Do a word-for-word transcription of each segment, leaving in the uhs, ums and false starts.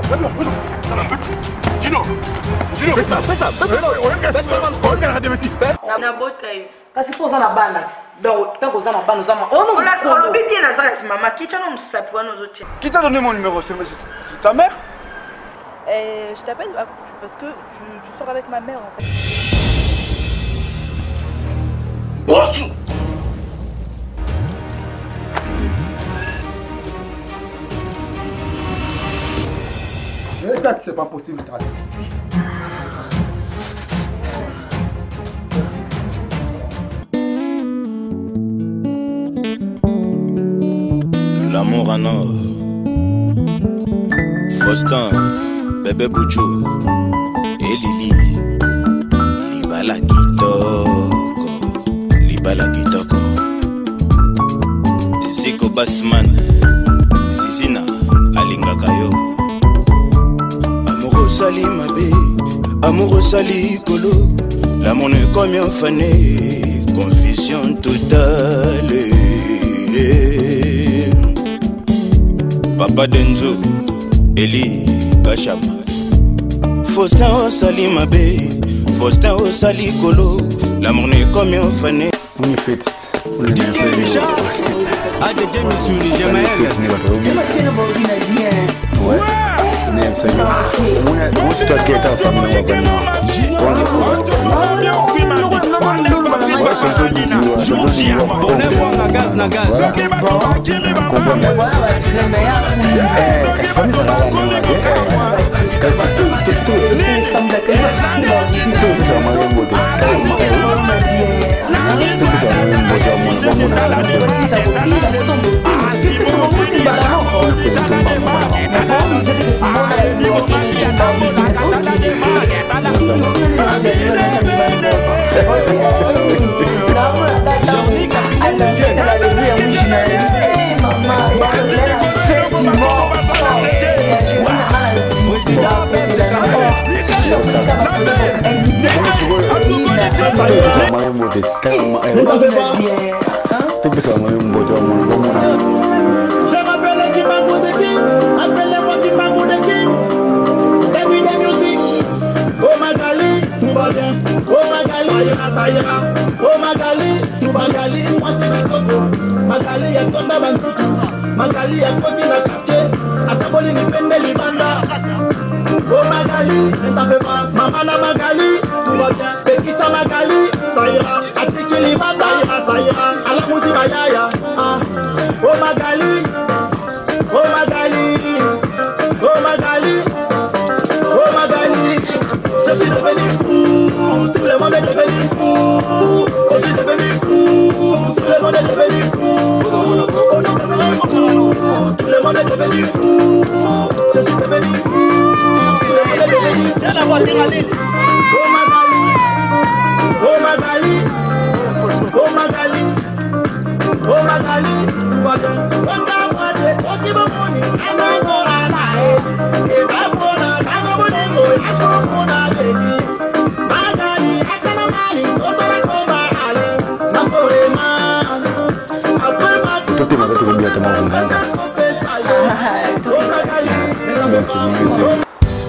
Gino, Gino, fais ça, fais ça, fais ça. Kasi po sana bana. Donc tant que ça na bana, ça m'a. Oh non, on l'a bien à ça, maman. Qui t'a nommé ça pour nous autres? Qui t'a donné mon numéro? C'est ta mère? Euh, je t'appelle parce que tu, tu sors avec ma mère en fait. Bonjour. Regarde, c'est pas possible. L'amour en or. Faustin, bébé Bouchou et Lili. Libala Kitoko. Libala Kitoko. Ziko Bassman. Zizina. Alinga Kayo. Amoureux Sali Mabé. Amoureux Sali Kolo. L'amour ne combien fané. Confusion totale. Papa Denzo, Eli Kachama. Faustin Osali Mabé, Faustin Osali Kolo. L'amour n'est comme un fané. On y fait. On y fait. Ah, de James Souli, Jamael. Ouais. On se toque ta famille dans le Oh Magali, tu Magali, moi c'est le coco. Magali, y'a ton daban tout. Magali, y'a côté la quartier. A ta boli ni pende li banda. Oh Magali, ne t'en fais pas. Maman na Magali, tout va bien. C'est qui ça Magali? Ça ira. Atiki li va, ça ira, ça ira. A la musique yaya. Oh Magali, oh Magali, oh Magali, oh Magali. Je suis devenu fou, tout le monde est devenu fou. Je suis devenu fou, tout le monde est devenu fou. Tout le monde est devenu fou. Je suis devenu fou, tout le monde est devenu fou. Viens la voiture à l'île. Oh Magali, oh Magali, oh Magali, oh Magali, tout va bien. Regarde-moi, j'ai sorti mon money, à la zorana. Et ça pour la Tagobonego, à son mon aléni. Magali, à Kanamali, au Torakoma, allez, Naporema. Après ma tout, tout le monde est bien, tout le monde est bien. Oh Magali, oh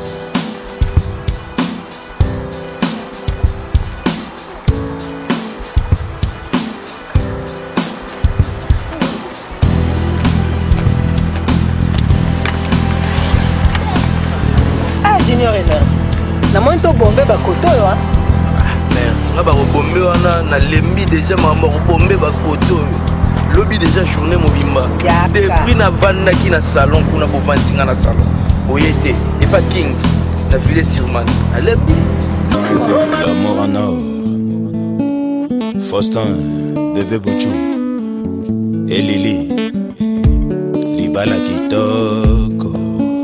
na moi to bombe ba koto yo ah mais nga ba bombe wana na lembi déjà mama bombe ba koto lobi déjà journée mobimba depuis na banda ki na salon kuna bo vantinga na salon oyete et pas king na filé sur man alebi l'amour en or Faustin bébé Bouchou et Lili Libala Kitoko.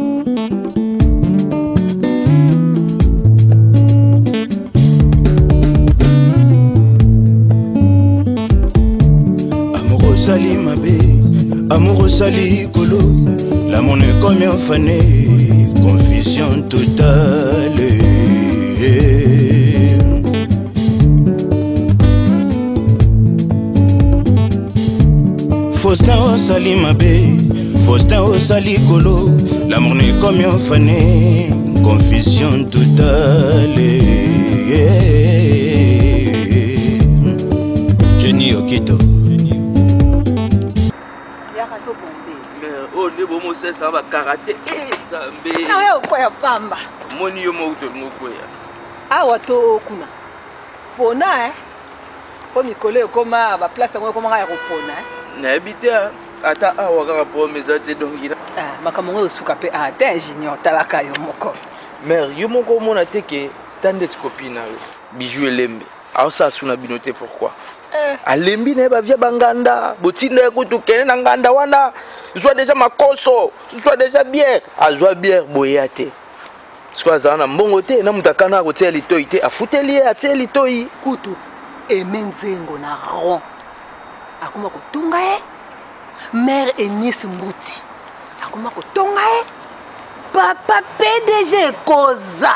Sali Mabé, amoureux Sali Kolo. L'amour n'est comme un fané, confusion totale. Faustin Sali Mabé, Faustin Sali Kolo. L'amour n'est comme un fané, confusion totale. Jenny Okito. Oh, ne bomo se ça va karaté. Eh, Zambé. Na wewe kwa ya pamba. Moni yo mo uto moko ya. Awa to kuna. Pona eh. Po mikolo koma ba place ngo koma ya kopona eh. Na habité ata awa ka po mezate donc ina. Ah, makamongo osuka pe ah, te ingénieur talaka yo moko. Mère, yo moko mona teke tande copine yo. Bijou elembe. Alors ça suna binoté pourquoi? Alembi ne ba via banganda botinda kutu kene na nganda wana soit déjà makoso soit déjà bière azwa bière boyate soit za na mbongo te na mutakana ko tia litoi te afuteli atie litoi kutu emenzengo na ron akuma kotunga e mère Enis Mbuti akuma kotunga e papa P D G koza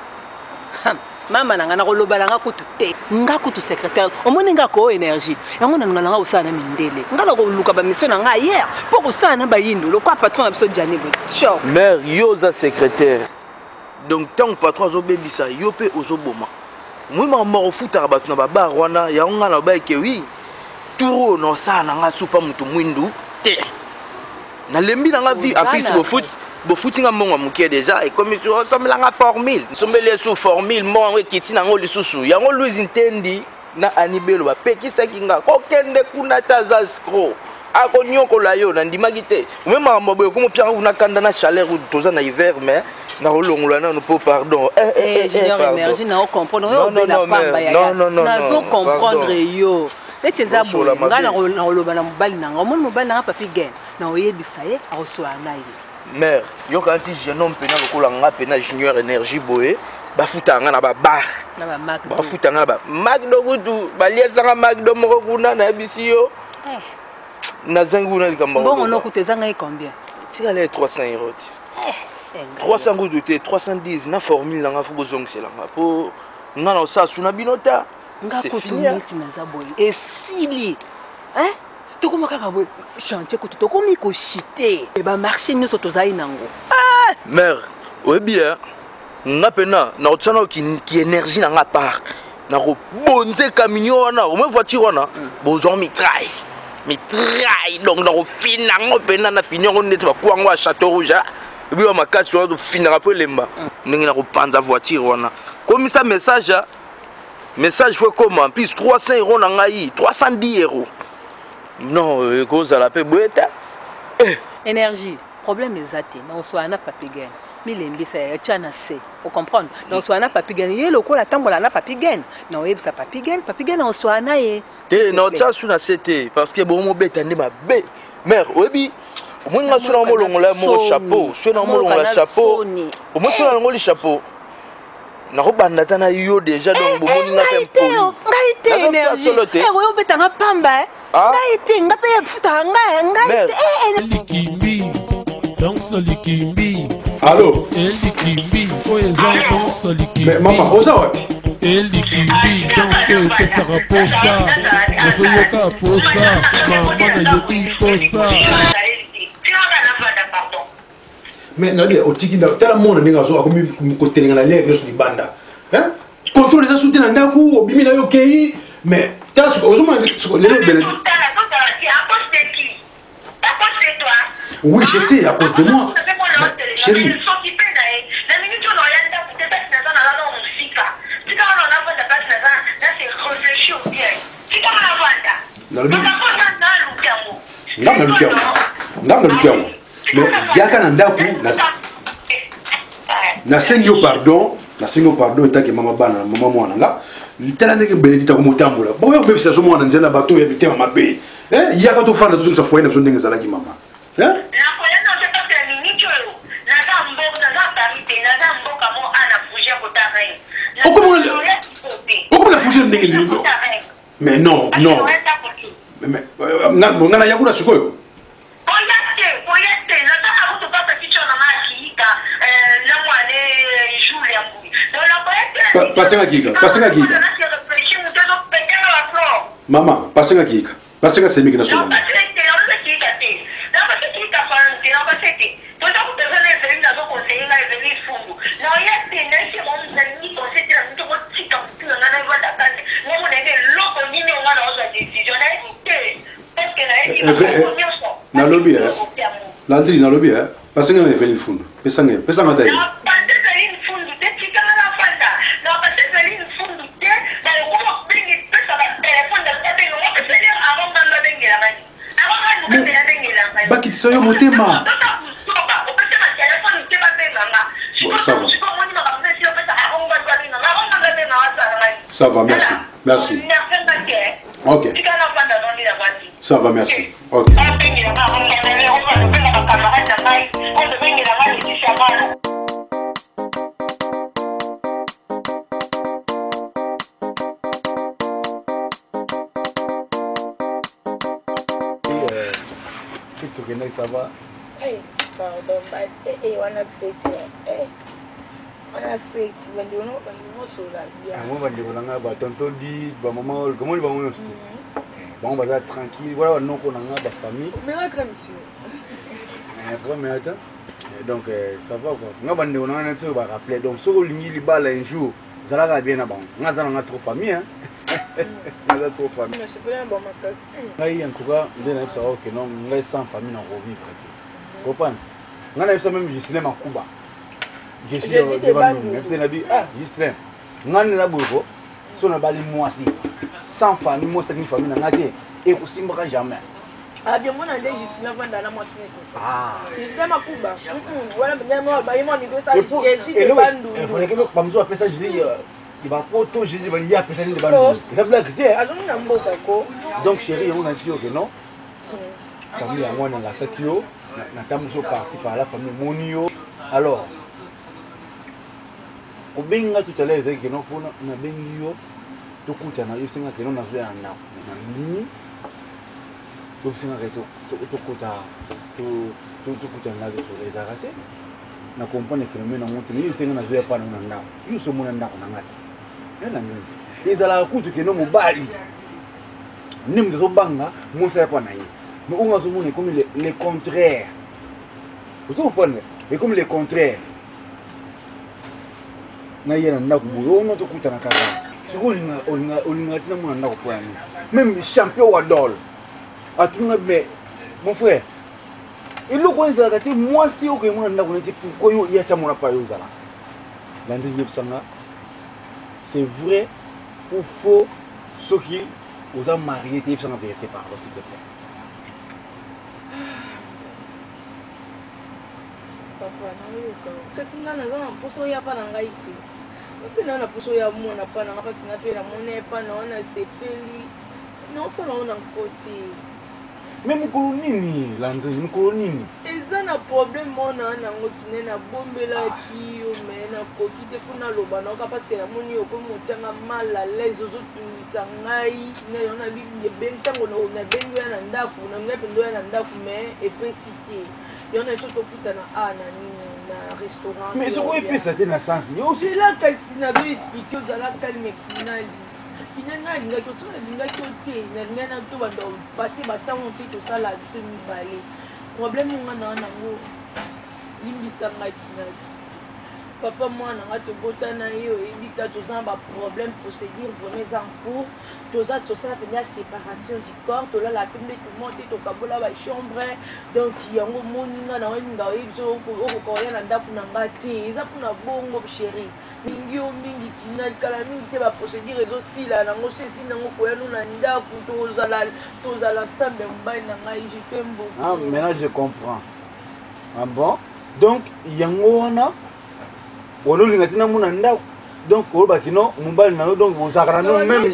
mama nanga na koloba langa kutu te nga kutu secrétaire omoni nga ko énergie yango na nga usana mindele nga na ko luka ba mission nga hier pour usana ba yindo lo kwa patron abso Jani bo choc mère yo za secrétaire donc tant patron zo bebisa yo pe ozoboma moi ma mort futa ba tuna ba bar wana ya nga na ba ke oui turo no sana nga supa mutu mwindu te na lembi na nga vi en plus bo foot bo footing mon amuke déjà et comme sur somme la formule somme les sous formule mon kiti na ngoli susu ya ngolu zintendi na anibelo ba pekisa kinga kokende kuna taza scro akonyoko la yo na ndimaki te même maboyo comme pia kuna kanda na chaleur toza na hiver mais na olongola na no pardon eh eh ingénieur énergie na comprendre yo bela pamba ya non non non na zo comprendre yo leti za bo ngana na oloba na mobali na ngo mon mobali na papi gen na oyebisa ye aoswa na ye mère yo quand jeune homme pena ko la nga pena junior énergie boé ba futa nga na ba bar na ba mac ba futa nga ba mac do kutu ba liesa nga mac do moko kuna na bisi yo eh na zangu na likambo bon on okuté zanga e combien tika les trois cents euros eh trois cents goût de trois cent dix na formule nga fu bozong c'est là po nga na sa suna binota nga kutu miti na zaboyi esili hein tokoma kaka boye chantier kutu tokomi ko chiter e ba marché nyoto tozai nango ah mère ouais bien nga pena na otsana ki ki énergie na nga part na ko bonze camion wana o me voiture wana bozon mitraille mitraille donc na ko fina ngo pena na finir on net ba kwango a Château Rouge et puis on ma casse on finira peu lemba ndenge na ko panza voiture wana comme ça message message faut comment plus trois cents euros na ngai trois cent dix euros. Non, cause à la paix boeta. Énergie, problème exact. Non, soit na papigen. Milembi ça tchana c'est. Vous comprenez? Non, soit na papigen. Yé le ko la tambola na papigen. Non, yé ça papigen, papigen on soit na yé. Té non ça sous na c'était parce que bon mo beta ndi ma bé. Mère, obi. Au moins na sous na mo longola mo chapeau, sous na mo longola chapeau. Au moins sous na ngoli chapeau. Na ko banda tana yo déjà donc bo moni na pempo. Ngai té énergie. Eh oyo beta na pamba. Ngai té ngape futa ngai ngai té. Likimbi. Danse likimbi. Allô? Likimbi. Oyezo danse likimbi. Mais maman, oza wapi? Likimbi danse que ça raposa. Nasoyoka posa. Mama na yoki posa. Mais nadi otiki nda tala mona ninga zo akomi ko telinga na lek nosu libanda. Hein? Contrôle ça soutien na ndaku obimi na yo kei mais tala suko ozo mona suko lelo bele. Oui, je sais à cause de moi. Mais, chérie. Ngam na lukiango. Ngam na lukiango. Mais yaka na ndaku na na senyo pardon, na senyo pardon etake mama bana mama mwana nga. Litala ndeke benedita ko mutambola. Bo yo bebisa so mwana nzela bato ya bitema mabe. Eh, yaka to fanda to so foyena so ndenge zalaki mama. Eh? Mais non, non. Mais on a yakuna sikoyo. Passenga giga, passenga giga. Mama, passenga giga. Passenga semiki na solo. na lobby eh Landry na lobby eh parce que na veni fundo pesa ngene pesa ngata yi Bakit sayo motema bon, ça va. Ça va, merci. Merci. Ok. Ça va, merci. Ok. Ça va? Hey, pardon, but hey, on a fait, hey, on a fait, when you know, when you know so that, yeah. Moi, je vais aller à tonton dit, bah maman, comment il va nous aussi? Bon, on va être tranquille. Voilà, non, on a la famille. Mais la tradition. Eh, mais attends. Donc, ça va quoi. On va on a un truc à rappeler. Donc, si on lit les balles un jour, ça va bien avant. On a on a trop famille, hein. On a trop famille. Mais c'est pas un bon matin. Là, il y a un courant, il y a un savoir que non, on est sans famille, on revivre. Vous comprenez? On a même je suis à Cuba. Je suis devant nous. Même si on a dit, ah, je suis là. On a là beaucoup. Si on a bali moi aussi. Sans famille, moi c'est une famille, on a dit, et aussi on ne jamais. Ah bien, moi on a dit, je suis là pendant la moitié. Ah. Je suis là à Cuba. Voilà, bien moi, bah il m'a dit ça. Jésus de Bandou. Il faudrait que comme ça après ça, je dis. Il va pas tout Jésus va y a personne de Bandou. Ça veut dire que donc chérie, on a dit que non. Famille à moi dans la Sakio. Na tamuso participe à la famille Monio. Alors, au benga tout à l'heure, que non, faut na bengio, tout coûte na yo singa que non na zoya na na mini. Donc singa que tout tout coûte tout tout tout coûte na zo les arrêter. Na comprendre phénomène na monte, yo singa na zoya pas na na. Yo so mona ndako na ngati. Na ngati. Ezala coûte que non mo bali. Nim de zo banga, mo sa pas na yi. Mais on a comme les, les contraires. Vous comprenez? Et comme les contraires. Même champion Wadol. Mon frère. Et le coin de moi si au Kémon n'a pas été pourquoi il y a ça mon appareil aux ala. C'est vrai ou faux ceux qui vous ont marié et sont en vérité par s'il te plaît. Papa, kasi nga naza na poso ya pa na ngai te. Pe na na poso ya mona pa na nga kasi na pe na mona pa na wana sepeli. Na osala ona nkoti. Mais mukulu nini, Landry, mukulu nini? Eza na problème mona na ngotine na bombela ki yo me na koki te funa loba na ka parce que na moni yo ko motanga mal à l'aise ozo tumisa ngai na yo na bi ben tango na bengo ya na ndafu na ngai pendo ya na ndafu me e pesité. Il y en a qui sont à un restaurant. Mais ce qu'on peut ça dans le sens. C'est là que si n'a pas expliqué aux ala calme finali. Il y a un gars qui sont là qui ont été, il y a un tout va passer bâton on fait tout ça là demi balai. Problème on a na ngo. Limbi sanga finali. Papa moi na to botana yo ebita to ça ba problème procédure bonnes en cours. Tout ça tout ça venir séparation du corps, tout là la peine de monter to kabola ba chambre. Donc yango moninga na wenga ezo ko ko ya na ndaku na ngati. Eza kuna bongo chérie. Mingi o mingi kina kala mingi te ba procédure ezo sila na ngo sesi na ngo ko ya na ndaku to zala to zala sambe mbai na ngai je t'aime beaucoup. Ah maintenant je comprends. Ah bon? Donc yango wana ololingatina muna ndaku. Donc, au bâtiment, donc vous avez même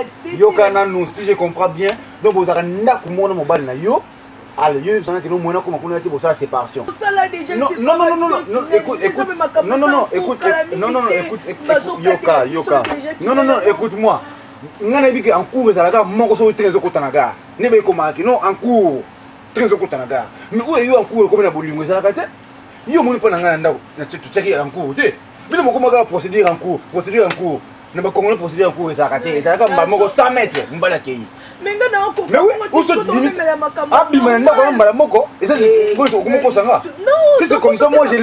Yokana nous, si je comprends bien, donc vous avez un mobile na yo, alors yo, vous savez que nous, moi, comment on a dit pour ça la séparation. Non, non, non, non, non, écoute, écoute, non, non, non, écoute, non, non, écoute, Yoka, Yoka, non, non, non, écoute-moi. On a dit qu'en cours, ça la mon gosse est très au Kotanaga. Ne me comment non, en cours, très au Kotanaga. Mais où est yo en cours comme la boulime, ça la gâte? Yo, mon pas n'anga, tu sais en cours, tu mais nous comment procédure en cours, procédure en cours. Nous pas comment procédure en cours et ça raté. Ça comme bah moko cent mètres, on va la cueillir. Mais nga na encore. Mais oui, on se limite. Ah, mais maintenant quand on va la moko, et ça, comment comment ça va? Si c'est comme ça, moi je laisse.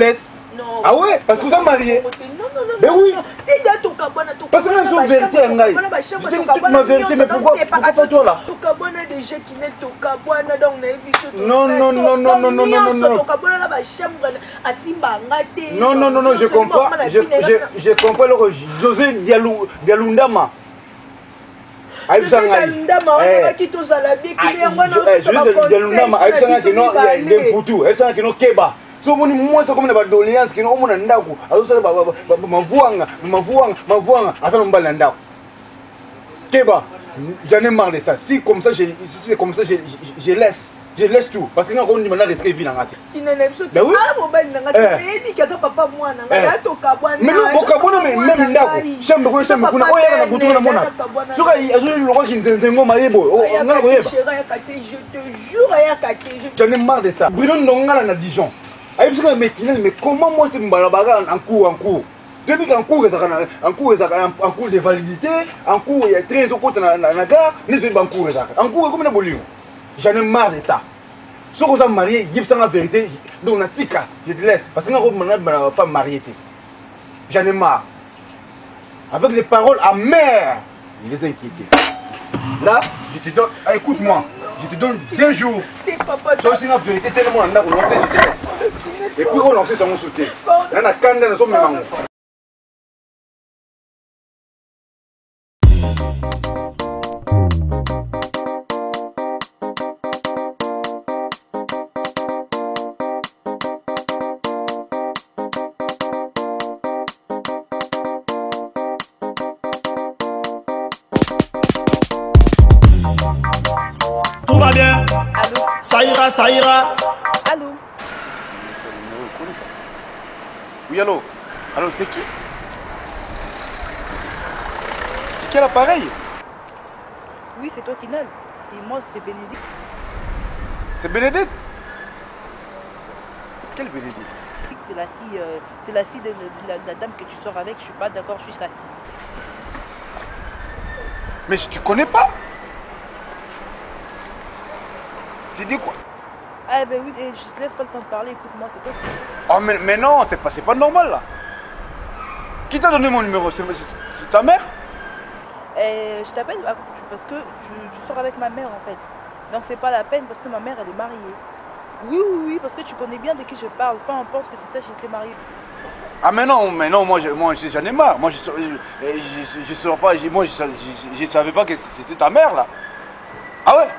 Non. Ah ouais, parce que vous êtes marié. Non, non, non. Mais oui. Déjà, ton cabana, ton Parce que c'est une vérité, Ngaï. Je dis toute ma vérité, mais pourquoi, pourquoi pas toi là? Ton cabana, déjà qui n'est ton cabana, donc on a vu. Non, non, non, non, non, non, non, non. Ton cabana, là, ma chambre, à Simba, ngate. Non, non, non, non, je comprends. Je, je, je comprends le José Dialou, Dialoundama. Aïe, ça nga. Eh. Qui tous à la vie, qui est moi non. José Dialoundama, aïe, ça nga qui non, il y a des poutou, aïe, ça nga qui non keba. So moni moi ça comme na doléance qui non mona ndako azo sala ba mavuanga mavuanga mavuanga asala mbala ndako keba j'en ai marre de ça si comme ça je si c'est comme ça je, je, je laisse je laisse tout parce que quand on dit maintenant rester vie ngati ben oui ah mobile ngati edi kaza papa mwana ngati to kabwana mais non bokabona mais même ndako chambe ko chambe kuna oya na butu na mona soka azo loko kinzenze ngoma yebo ngala ko yeba je te jure ya kate j'en ai marre de ça Bruno ndongala na Dijon. Mais comment moi c'est en cours, en cours depuis qu'en cours, en cours, en cours de validité, en cours, il y a train de côté dans la gare, nous sommes en cours. En cours, comme on a j'en ai marre de ça. Si on est marié, il y a la vérité, donc on a tika, je te laisse. Parce que nous sommes une femme mariée. J'en ai marre. Avec les paroles amères, il les inquiétés. Là, je te donne, écoute-moi. Je te donne deux jours. C'est la vérité tellement on a je te laisse. Et puis on lance ça mon soutien. Là na kanda na so memango. Tout va bien. Allô. Ça ira, ça ira. Allô. Oui, allô. Allô, c'est qui? C'est quel appareil? Oui, c'est toi qui nage. Et moi, c'est Bénédicte. C'est Bénédicte? Quelle Bénédicte? C'est la fille, euh, c'est la fille de, de, de, la, de la dame que tu sors avec. Je suis pas d'accord, je suis sa fille. Mais tu connais pas? Tu dis quoi? Ah ben oui, je te laisse pas le temps de parler, écoute-moi, c'est toi qui... Oh mais, mais non, c'est pas, pas normal là. Qui t'a donné mon numéro? C'est ta mère? euh, Je t'appelle parce que tu, tu sors avec ma mère en fait. Donc c'est pas la peine parce que ma mère elle est mariée. Oui, oui, oui, parce que tu connais bien de qui je parle, peu importe que tu saches j'étais mariée. Ah mais non, mais non, moi j'en moi, ai marre. Moi je je, je, je, je, pas, moi, je, je, je savais pas que c'était ta mère là. Ah ouais?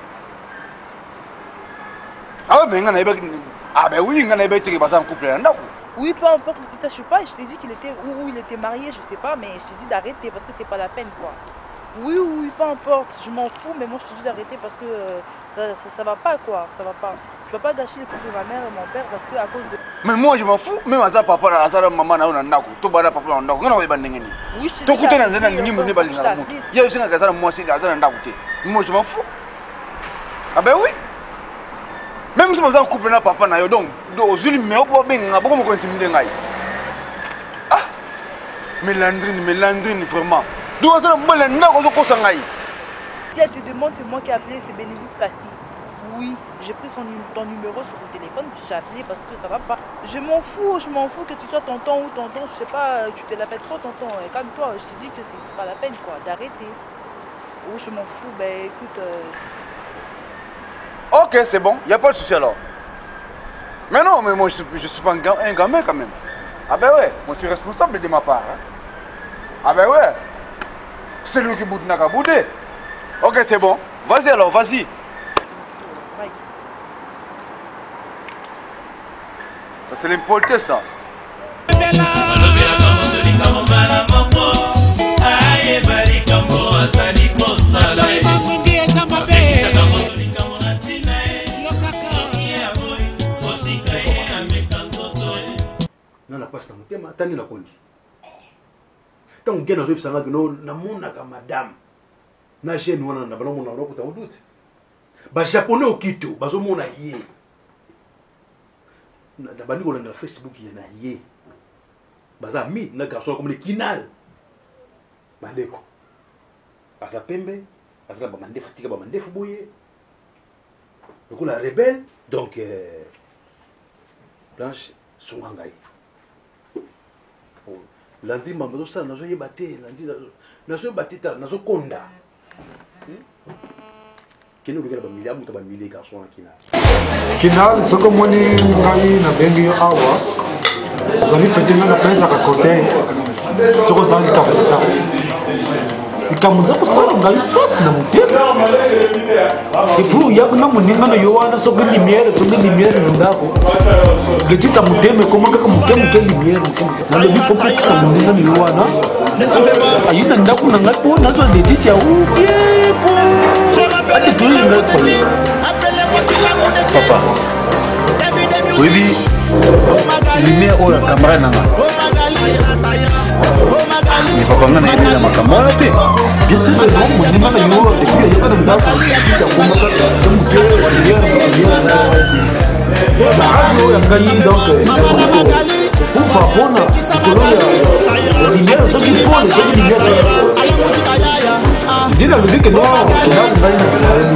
Ah ouais, mais ah ben oui, on a été en couple là. Oui, peu importe que tu saches pas, je t'ai dit qu'il était où il était marié, je sais pas, mais je t'ai dit d'arrêter parce que c'est pas la peine quoi. Oui, oui, peu importe, je m'en fous, mais moi je te dis d'arrêter parce que euh, ça, ça, ça va pas quoi, ça va pas. Je peux pas gâcher le couple de ma mère et mon père parce que à cause de... Mais moi je m'en fous, même à ça papa, à ça maman, à ça nako, tout bas papa, on a on a bandé. Oui, je te dis. Tout côté dans un an, ni me balinga. Il y a aussi un gars moi c'est à ça nako. Moi je m'en fous. Ah ben oui. Même si vous avez un couple, papa, donc, aux îles, mais vous avez un peu de intimider. Ah, mélandrine, mélandrine, vraiment. D'où est-ce que vous avez un peu de si elle te demande, c'est moi qui ai appelé, c'est Bénédicte sa fille. Oui, j'ai pris son, ton numéro sur son téléphone, puis j'ai appelé parce que ça va pas. Je m'en fous, je m'en fous que tu sois tonton ou tonton, je sais pas, tu te l'appelles trop tonton. Calme-toi, je te dis que c'est pas la peine quoi, d'arrêter. Oh, je m'en fous, ben écoute. Euh... Ok, c'est bon, il n'y a pas de souci alors. Mais non, mais moi je ne suis, suis pas un, un gamin quand même. Ah ben ouais, moi je suis responsable de ma part. Hein. Ah ben ouais, c'est lui qui boude n'a qu'à bouder. Ok, c'est bon, vas-y alors, vas-y. Ça c'est l'impolitesse ça. Pasta mutema tani na kondi tant que nazo bisanga no na mona ka madame na jeune wana na bana mona ko ta udute ba japonais okito bazo mona yé na bani ko na Facebook yé na yé baza mi na garçon comme le kinal baleko baza pembe baza ba mande fatika ba mande fuboye ko la rebelle donc euh, Blanche Songangai. Lundi maman ça nazo yebate lundi nazo yebate ta nazo konda. Kino bigala ba milliard muta ba millier garçon kina. Kina soko moni ngai na bengi awa. Zali pete na pesa ka conseil. Soko tangi ka pesa. Ikamuza kusala ngai post na mutema. Ipu ya kuna muninga na yowana soko limiere soko limiere ndako. Geti sa mutema koma ka mutema ke limiere. Na lebi popo kisa muninga na yowana. Ayina ndako na ngai po nazo deti ya u. Papa, oui, lumière ou la caméra n'a pas. Mais papa, on a aidé la caméra. Bien sûr, le bon, on est mal à l'eau, et puis il y a pas de date, ça commence à faire un peu de la radio, il y a gagné donc, pour favor, la lumière, ce qu'il faut, c'est la lumière. Il dit la musique que non, que là, on va y aller.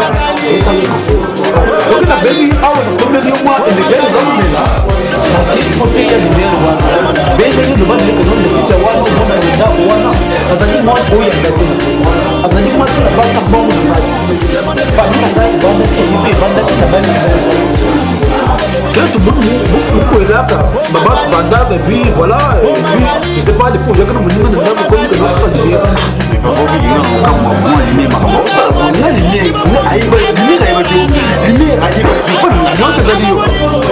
Donc, la belle, ah, on a dit au moins, et les gars, ils ont là. Parce qu'il faut qu'il y ait la lumière. Mais je dis, le bon, c'est que non, le c'est one, on a déjà, one. Ça veut dire, moi, il y a des choses. Ça veut dire, moi, c'est la base, c'est bon, on a dit. Pas dit, ça, il va mettre, il va mettre, il va mettre. Tout le monde, beaucoup est là, Baba, Banda, et puis voilà, et puis, je sais pas, les projets que nous menons, nous avons connu que notre président. Mais pas beaucoup de gens, comme moi, moi, les miens, on a les miens, on a les miens, les miens, les miens, non, c'est ça, les miens.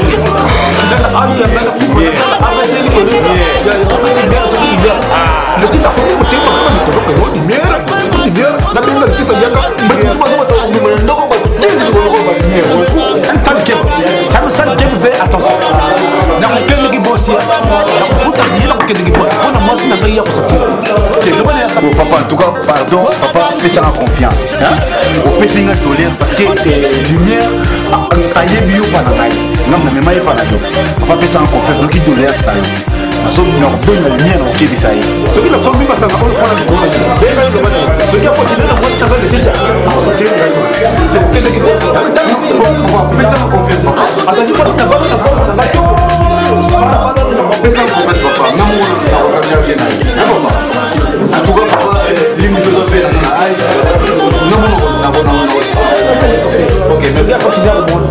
Le fils a fait un côté, il est bien, il est bien, la personne qui s'est dit, mais tu m'as dit, mais non, on va dire, un sale game, un sale game, fais attention. Dans le cœur de Gibossi, dans le foot, il y a un cœur de Gibossi, on a moins de rien pour ça. Papa, en tout cas, pardon, papa, fais-toi confiance. On peut s'y tolère parce que lumière, aïe, bio, pas la non, mais même pas la papa, fais-toi confiance, donc il tolère ça. Nous sommes la lumière dans le Québec. Ceux qui ne sont plus pas ça, on le prend la ceux qui ont continué à voir ça, c'est ça. C'est le Québec. On va faire ça confiance. Attendez, pas de tabac, ça va, ça va. On va faire ça confiance, papa. Non, on va faire bien. En tout cas, papa, l'émission doit faire. Non, non, non, non, non. Ok, merci à continuer à le monde.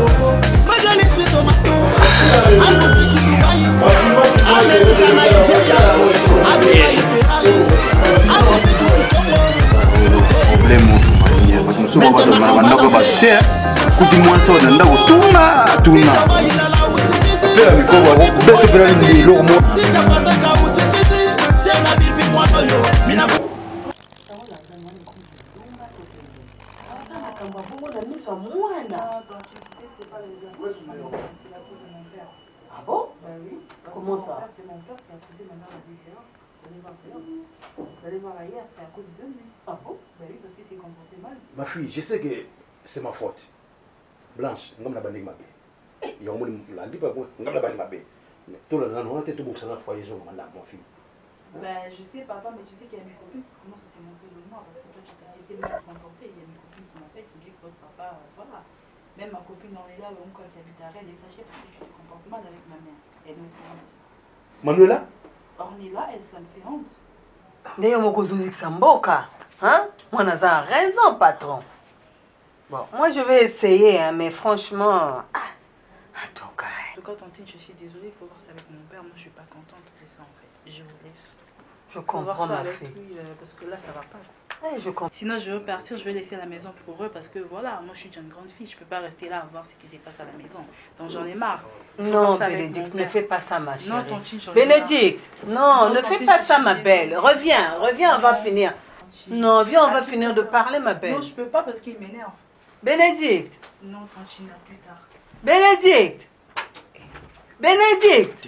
Ah bon? Ben oui. Comment ça? C'est mon père qui a posé ma mère à différence. Vous allez voir ailleurs, c'est à cause de lui. Ah bon? Ben oui, parce qu'il s'est comporté mal. Ma fille, je sais que c'est ma faute. Blanche, on a bandé ma bé. Il y a un monde qui l'a dit, on a bandé ma bé. Tout le monde a été tout le foyer, on a ma fille. Ben je sais, papa, mais tu sais qu'il y a mes copines qui commencent à se monter de moi parce que toi, tu t'es mal comporté. Il y a mes copines qui m'appellent, qui disent que votre papa, voilà. Même ma copine Ornella, qui habite à Rennes, elle est fâchée parce que tu te comportes mal avec ma mère. Elle me fait honte. Manuela? Ornella, elle, ça me fait honte. D'ailleurs, mon cousin Samboka, hein? Moi, on a raison, patron. Bon, moi, je vais essayer, hein, mais franchement, ah, en tout cas. En tout cas, tantine, je suis désolée, il faut voir ça avec mon père. Moi, je suis pas contente de ça, en fait. Je vous laisse. Je comprends, ma fille. Lui, euh, parce que là, ça va pas. Ouais, je comprends. Sinon, je veux partir, je vais laisser la maison pour eux parce que voilà, moi, je suis déjà une grande fille. Je peux pas rester là à voir ce qui se passe à la maison. Donc, j'en ai marre. Non, Bénédicte, ne fais pas ça, ma chérie. Non, tantine, j'en ai Bénédicte, non, ne fais pas ça, ma belle. Reviens, reviens, on va finir. Non, viens, on va finir de parler, ma belle. Non, je peux pas parce qu'il m'énerve. Bénédicte. Non, tantine, à plus tard. Bénédicte. Bénédicte.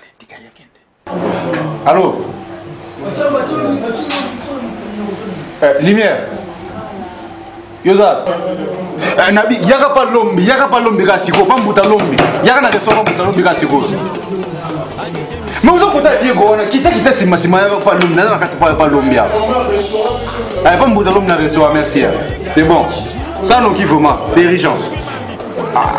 Allô? Euh, lumière. Yoza. Euh, Nabi, yaka pas l'homme, yaka pas l'homme de Gassiko, pas Mbouta l'homme. Yaka na restaurant Mbouta l'homme de Gassiko. Mais vous avez dit qu'on a quitté quitté si massima yaka pas l'homme, n'a pas pas l'homme bien. Eh, pas Mbouta l'homme na restaurant, merci. C'est bon. Ça nous qui vraiment, c'est urgence. Ah.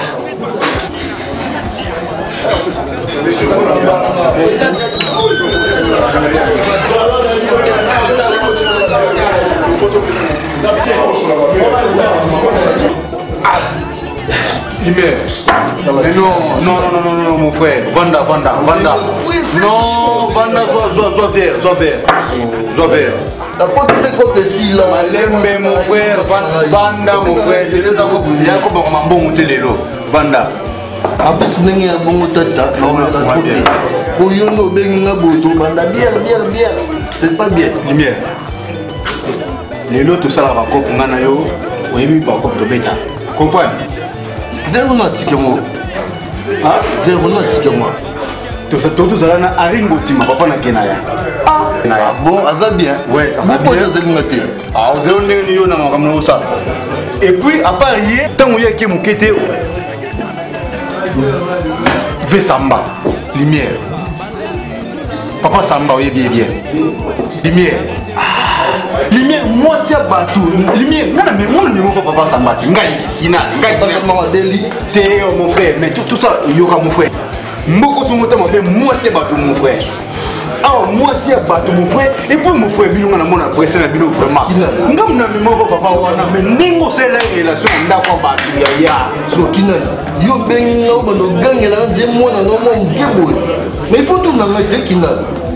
Lumière. Mais non, non, non, non, non, non, mon frère. Vanda, Vanda, Vanda. Non, Vanda, sois vert, sois vert. Sois vert. La porte est comme le si là. Malembe, mon frère. Vanda, mon frère. Je les encore pour dire comment on m'a bon télélo. Vanda. En plus, il y a un bon tata. Non, mais la porte. Pour Yono, ben, la boto. Banda, bien, bien, bien. C'est pas bien. Lumière. Les lots, tout ça, là, va couper. On a yo. On est mis par coupe de bêta. Comprends? Vers on a tiqué moi. Ah, vers on a tiqué moi. Tout ça, tout ça, là, a ringo, tu m'as pas na kenaya. Ah, bon, ça bien. Ouais, ça bien. Ah, vous avez un yo na comme ça. Et puis, à part hier, tant où il y a qui m'a quitté, V Samba, lumière. Papa Samba, oui, bien, bien. Lumière. Lumière, moi c'est battu. Lumière, non, mais moi je ne veux pas papa Samba. Ngai, Kina, Ngai, Théo, mon frère. Mais tout, tout ça, Yoka, mon frère. Moi, c'est battu, mon frère. Ah, moi c'est battu, mon frère. Et puis, mon frère, il y a un pressé, il y a vraiment. Non, non, mais moi, papa, mais Ningo, c'est la relation. D'accord, battu, il y a. So, Kina, yo ben no bando gang la je moi na no mon gebo. Mais il faut tout na ngate Kina.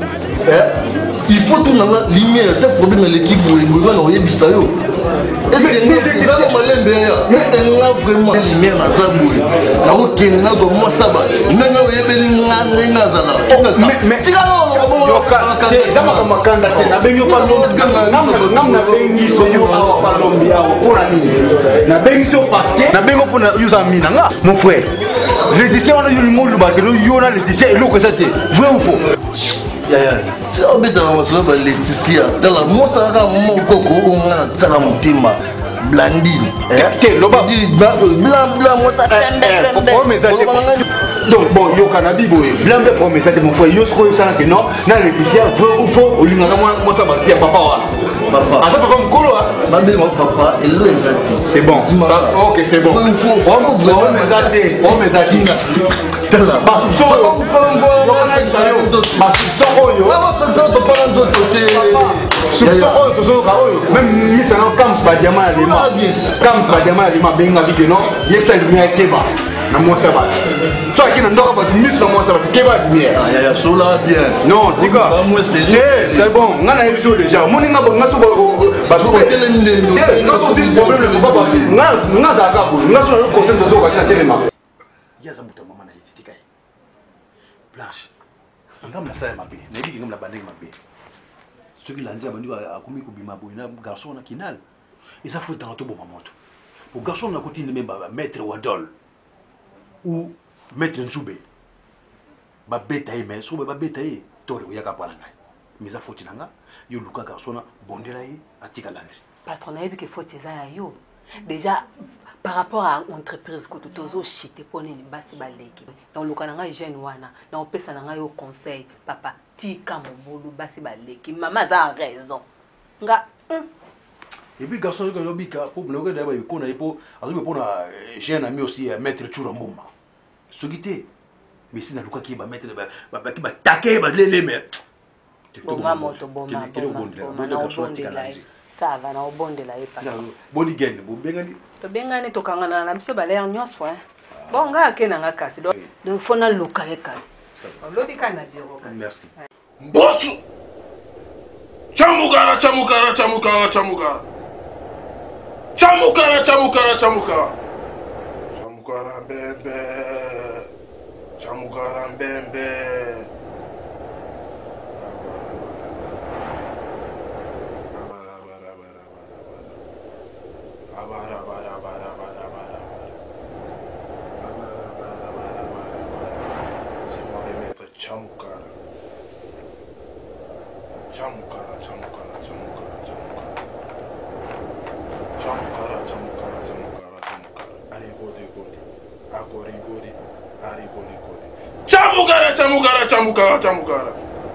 Il faut tout na lumière, c'est problème de l'équipe pour les besoins on y bisayo. Est-ce que nous allons malembe ya? Est-ce que nous avons vraiment lumière na zaboué? Na okene na go moi saba. Nanga oyebeli ngane ngazala. Mais tu yoka te dama ko makanda te na benyo pa no ngam na bengi so yo awa pa no bia o na nini na bengi so parce que na bengo pour na yuza mina nga mon frère Laetitia on a eu le monde ba que yo na Laetitia et lo que ça te vrai ou faux? Ya ya tu as obéi dans la ba Laetitia dans la mo ça ka mo koko o nga tsaka mutima Blandine te lo ba blanc blanc mo ça oh mais ça donc bon yo cannabis boy blanc be pour mais ça mon frère yo ce que ça que non na Laetitia vrai ou faux o linga moi moi ça ba papa wa papa ah ça papa mkolo ah babe mon papa et lo exact c'est bon ça OK c'est bon oh mais ça te oh mais ça dinga ba so yo ba so yo ba so so to pas dans autre côté so so so même mi ça non comme ça diamant à lima comme ça diamant à lima benga bi non yexta lumière keba na moi ça va toi qui n'en pas du mis na moi ça va keba lumière ah ya ya so là bien non diga moi c'est c'est bon ngana ebiso déjà moni nga nga so ba so tele ndé nga so di problème le papa nga nga za ka ko nga so le conseil de so ka tele ma ya za muta mama na yitika Blanche ngam na sala mabe na yiki ngam na bandeng mabe ceux qui l'ont dit a komi ko bima boy na garçon na kinal et ça faut dans to bon mamoto pour garçon na côté même maître Wadol ou maître Nzube ba betaye mais so ba betaye tore yaka pala ngai mais ça faut tinanga yo luka garçon na bondela yi atika landri patron na yebi ke faut eza yo déjà par rapport à entreprise que tout ozo chité pour ni basi baleki donc luka nanga jeune wana na opesa nanga yo conseil papa tika mobulu basi baleki maman a raison nga et puis garçon ko lobika pour bloquer d'abord ko na ipo azo pour na jeune ami aussi maître Chura Mbumba sogité mais si na luka ki ba maître ba ba ki ba taquer ba lele mais bomba moto bomba ça va na obondela yepa boli gene bo bengani to bengani to kangana na biso bale nyonso hein bon nga akena nga kasi donc donc fona luka ye kasi lobi kana biro kasi merci bosu chamukara chamukara chamukara chamukara chamukara chamukara chamukara chamukara bembe chamukara bembe Chamukara, chamukara, chamukara, chamukara, chamukara, chamukara, chamukara, chamukara, chamukara, arigori gori, agori gori, arigori gori, chamukara, chamukara, chamukara, chamukara.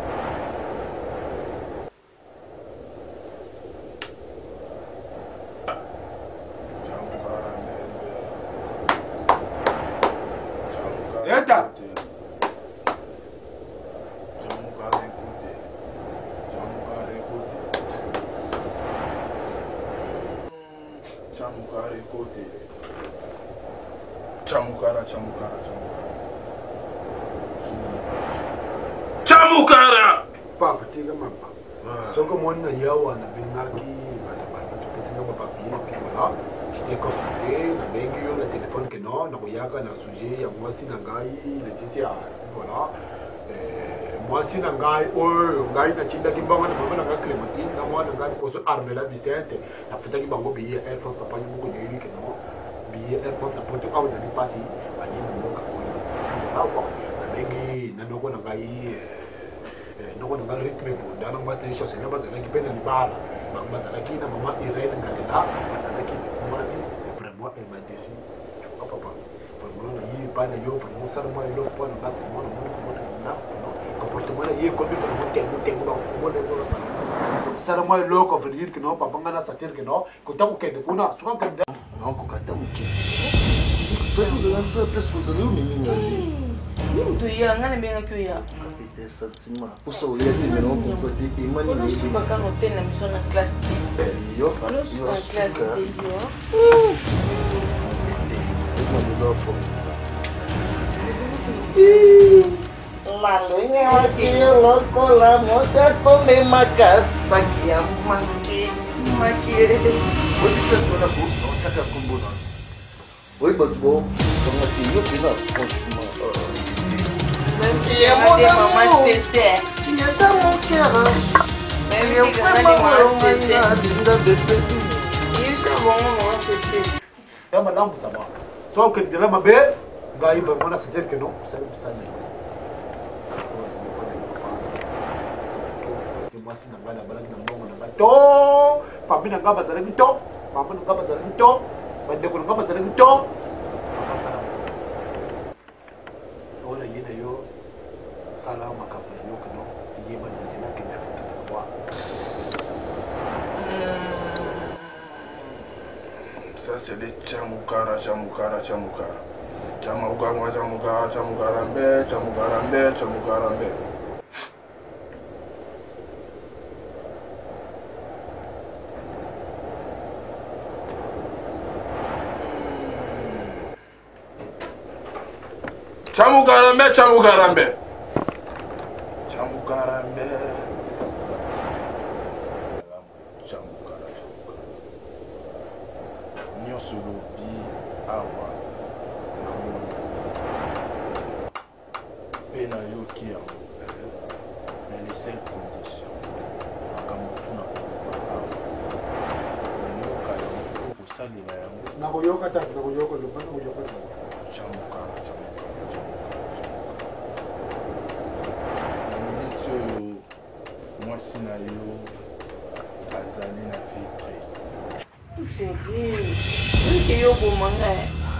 Eta. Chamukara, chamukara, chamukara. Chamukara! Papa, tiga mapa. Soko mona yawa na bengaki bata bata tupesinga ba papier puis voilà. J'étais consulté na bengi yo na téléphone que non, na koyaka na sujet ya mwasi na ngai Laetitia voilà. Euh mwasi na ngai oyo ngai na chinda kimbanga na mama na ngai Clémentine na mwana ngai koso Armela Vicente na feta ki bango billet Air France papa ni beaucoup de que non. Billet Air France na poto au na pasi ba yi mboka ko. Na kwa na bengi na noko na ngai noko na ngai rythme ko dana mate ni chose na bazana ki pena ni bala mama bazalaki na mama Irene Ngatela bazalaki mwasi vraiment elle m'a dit papa vraiment na yi pa na yo vraiment ça moi yo pour na ba moi moi na comportement na yi ko bi vraiment tengo tengo ba ko le ko ça moi lo ko veut dire que non papa ngana ça dire que non ko ta ko kende kuna souvent comme non ko kata muke fait vous avez fait presque vous avez mis mingi mtu ya ngana benga kyo ya des sentiments pour ça vous avez mis non pour côté imani ni pas quand on tient la mission en classe yo yo en classe yo Malunya wakil loko la moda come makasa kia maki maki. Oi bisa suara bu, non cakap kumbuna. Oi betul, sangat tinggi tidak franchement. Dia mau mama tete. Dia tak mau cara. Dia mau mama dinda bete. Dia mau mama tete. Ya madame ça va. Sauf que de là ma belle, gars il va moi c'est dire que non, ça ça mwasi na ngai na balaki na mbongo na ngai to famille na ngai bazalaki to mama na ngai bazalaki to bandeko na ngai bazalaki to oyo ye na yo kala makambo na yo kano yeba na kenya kwa Ça c'est les chamukara, chamukara, chamukara. Chamukara, chamukara, chamukara, mbe, chamukara, mbe, chamukara, mbe. Chamukarambe, chamukarambe. Chamukarambe. Chamukara, chamukara. Nyonso lobi awa. Pe na yoki yango. Mais les seules conditions. Makambo tuna awa. Nyoka yango kosalela yango. nakoyoka tatu nakoyoka loba nakoyoka tatu Chamukara, chamukara. Mwasi na yo azali na vitre. Chérie, c'est yo pour manga.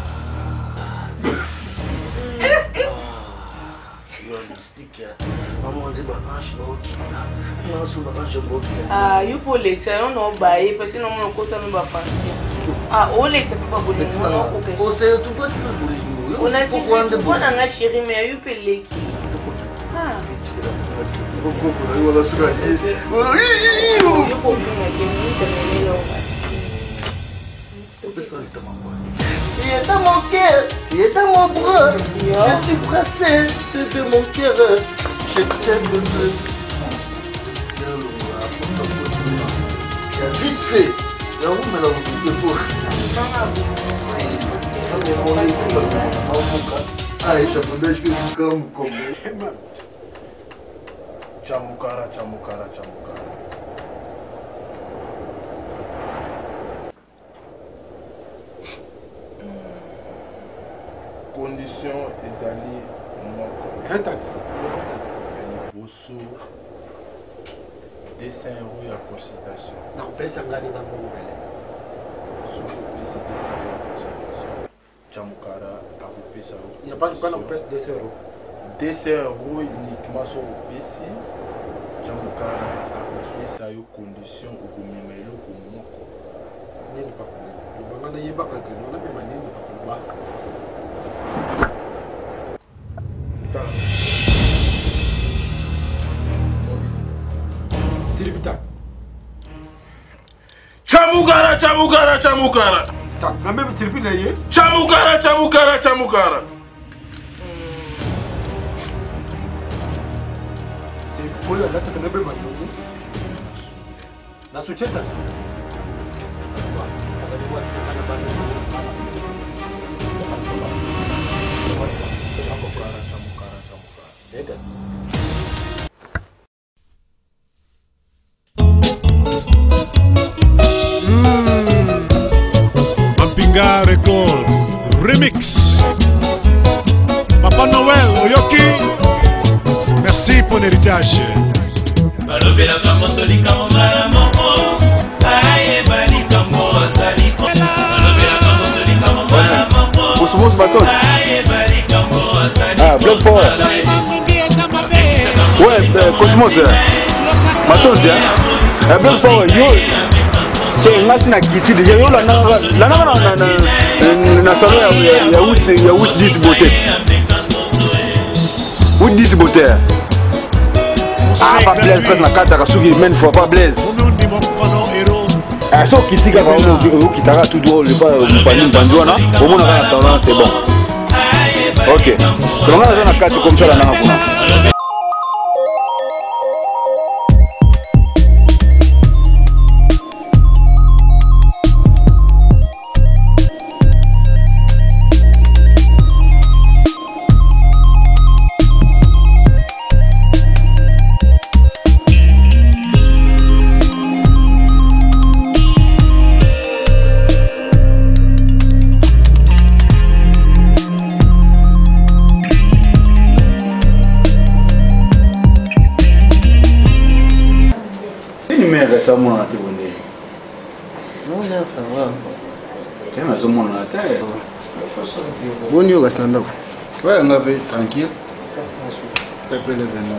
Yo mystique. Maman dit bah je vais au kina. Non sous la je vais au kina. Ah, yo pour l'extérieur non bailler parce que non on cause ça nous va penser. Ah, au l'extérieur pas pour nous non pour que. Oh c'est tout petit pour nous. On a dit pourquoi on a chérie mais yo pour l'ex. Ah. Wala suka ye. Yo pour bien que nous terminer là. Tu es dans mon cœur, tu es dans mon bras. Je suis pressé de mon cœur. Je t'aime de plus. Vite fait. Là où me l'a dit pour. Ah, je peux dire que comme comme. Chamukara, chamukara, chamukara. Condition ezali moko. Boso deux cents euros ya consultation. nakopesa ngani za mbongo mbele Soki opesi deux cents euros ya consultation. Chamukara akopesa ya pas pas nakopesa deux cents euros deux cents euros uniquement sur opesi. Chamukara akopesa yo condition okomema eloko moko. nini papa lobanga nayebaka ke nona mema nini papa loba Silipita Chamukara, chamukara, chamukara. na même c'est plus naie. Chamukara, chamukara, chamukara. C'est pour la date que na même ma. Na sucheta. Mampinga Record Remix. Papa Noël Oyoki, merci pour l'héritage. Cosmos Baton. Ah, Black Power. Ouais, euh, Cosmos. Baton, hein. Black Power, yo. C'est un machine à quitter. Yo, la na la na na na na na salon ya ya out ya out dix beauté. Out dix beauté. Ah, pas Blaise fait la carte à Kasugi, même fois pas Blaise. Ah, sauf qu'il dit qu'il t'a tout droit, le pas le panier bandouana, au moins on a la c'est bon. Ok. Donc on a la carte comme ça là dans la. Ça mon a tébondé. Non, non, ça va. Tiens, mais mon a terre. Bon yoga stand-up. Ouais, on avait tranquille. Peuple le vénère.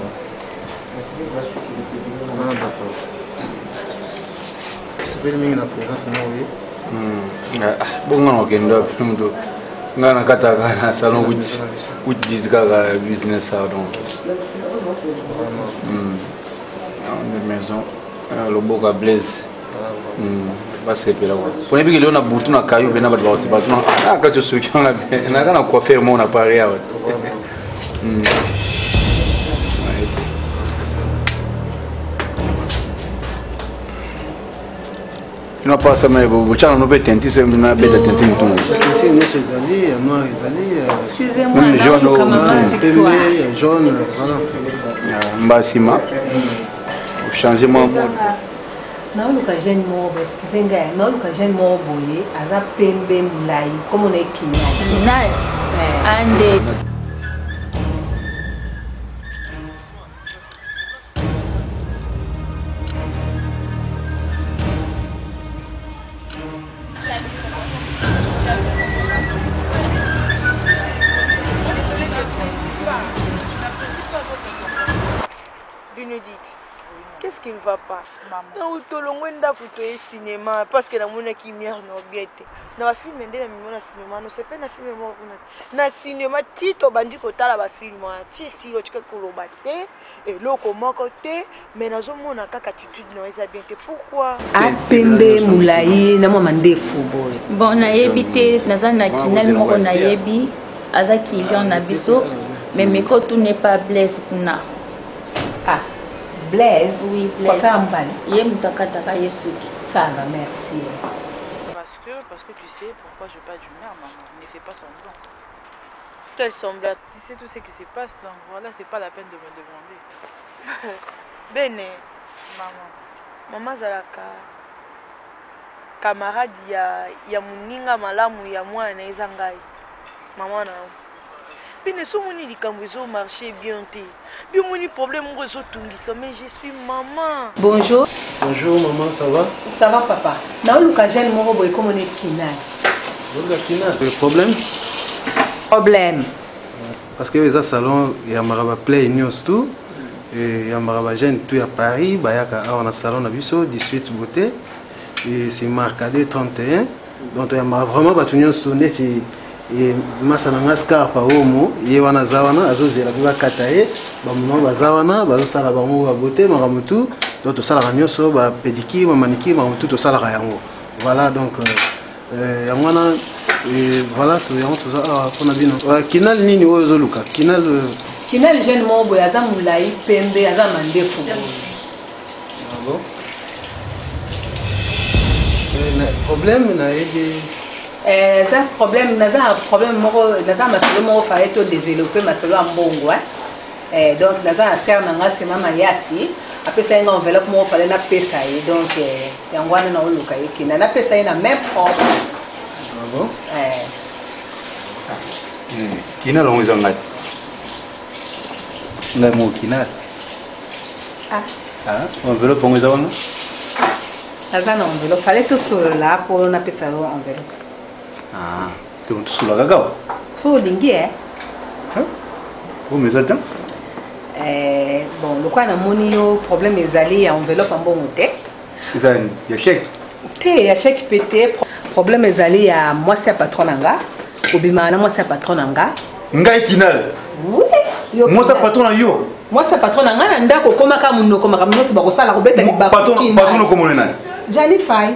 Ah, d'accord. C'est pas le même la présence, non, oui. Hmm. Ah, bon, on a qu'un d'op. On a un cataract à salon où dix gars business ça donc. Hmm. Une maison. Le boka Blaise. Bah c'est pire là. Pour les gens on a beaucoup na caillou ben na ba c'est pas non. Ah quand tu suis qui on a na kana quoi faire mon appareil là. Hmm. Non pas ça mais vous chana no peut tenter c'est na bête tenter tout. Tenter ne se zali, noir zali. Excusez-moi. Même jaune jaune, voilà. Mbasima. Changer mon mode. Na oluka jeune mo excusez nga na oluka jeune mo boye aza pembe mulai comme on est kinyali. Nai. Ande. Qu'est-ce qui ne va pas? Maman. Tu as cinéma parce que la monnaie qui mire non bien. Na ba film ndé na cinéma, no c'est pas na film mo na cinéma tito bandi ko tala ba film ti si o tika koloba te et loko moko te mais nazo mona kaka attitude no eza bien te pourquoi apembe mulai na mama ndefu boy. Bon na yebité naza na kinal moko na yebi aza kilion na biso mais meko tout n'est pas Blaise kuna. Ah Blaise, oui, Blaise. Papa Mbali. Yé mutakataka Yesuki. Ça va, merci. Parce que, parce que tu sais pourquoi je pas d'humeur, maman. Ne fais pas semblant. Quel semblant? Tu sais tout ce qui se passe, donc voilà, c'est pas la peine de me demander. Bene, maman. Maman Zalaka. Camarade ya ya muninga malamu ya mwana ezangai. Maman na. Bene so moni likambo ezo marcher bien te. Bien moni problème ngo ezo tungisa mais je suis maman. Bonjour. Bonjour maman, ça va? Ça va papa. Na oluka jeune moko boy comme on est kinal. Oluka kinal. Le problème? Problème. Parce que les salon il y a maraba play news tout et il y a maraba jeune tout à Paris, bayaka on a salon na biso dix-huit beauté et c'est marqué trente et un. Donc il y a vraiment ba news tout net et masananga scarpa homo ye wana zawana azozela biba kataye ba muno bazawana bazosala bango ba beauté maramutu donc to sala nyoso ba pédicure ba manicure maramutu to sala yango voilà donc yango wana voilà toyango toza awa mpona bino kinal nini oyo ozoluka kinal kinal jeune moko boye aza molai pembe aza mandefu problème nayebi eza problème naza problème moko naza masolo moko faye to développer masolo ya mbongo donc naza na serre na nga nsima mayasi apesa ye nga enveloppe moko fale napesa ye donc yango wana naoluka ye kina napesa ye na main propre kinal ongo eza ngati ngai mo kinal enveloppe ongo eza wana aza na enveloppe fale tosolola mpo napesa yo enveloppe tosola kaka wa so olingi e oyo eza te bon lokwa namoni yo problème ezali ya enveloppe ya mbongo te eza ya chèque te ya chèque mpe te problème ezali ya mwasi ya patron na nga obimaka na mwasi ya patron na nga ngai kinal mwasi ya patron na yo mwasi ya patron na nga na ndako okomaka monoko makambo nyonso bakosala kobeta libakopatron okomona nani Jani Fai